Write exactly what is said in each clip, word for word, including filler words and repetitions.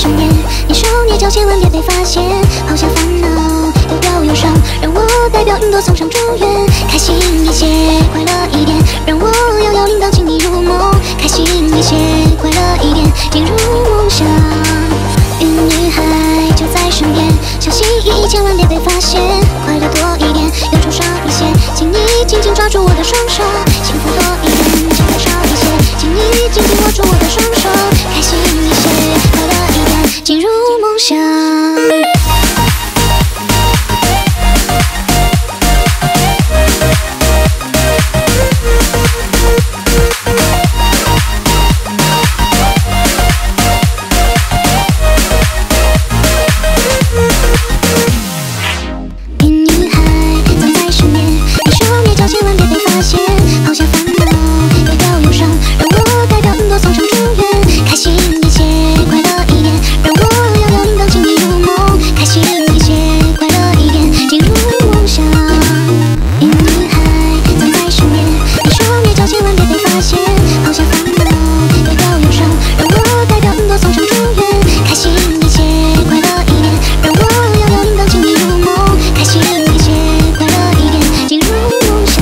身边，你手捏脚，千万别被发现。抛下烦恼，丢掉忧伤，让我代表云朵送上祝愿。开心一些，快乐一点，让我摇摇铃铛请你入梦。开心一些，快乐一点，进入梦乡。云女孩就在身边，小心翼翼，千万别被发现。快乐多一点，忧愁少一些，请你紧紧抓住我的双手。幸福多一点，期待少一些，请你紧紧握住我的双手。开心一些，快乐一点，进入梦乡。抛下烦恼，丢掉忧伤，让我代表云朵送上祝愿。开心一些，快乐一点，让我摇摇铃铛请你入梦。开心一些，快乐一点，进入梦乡。云女孩总在身边，你双眼角千万别被发现。抛下烦恼，丢掉忧伤，让我代表云朵送上祝愿。开心一些，快乐一点，让我摇摇铃铛请你入梦。开心一些，快乐一点，进入梦乡。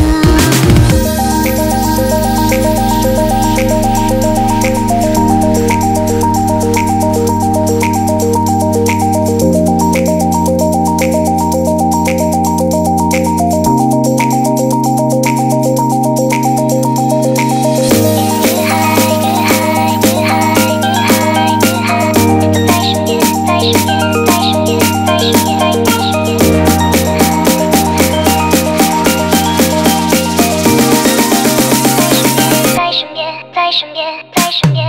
在身边，在身边，在身边。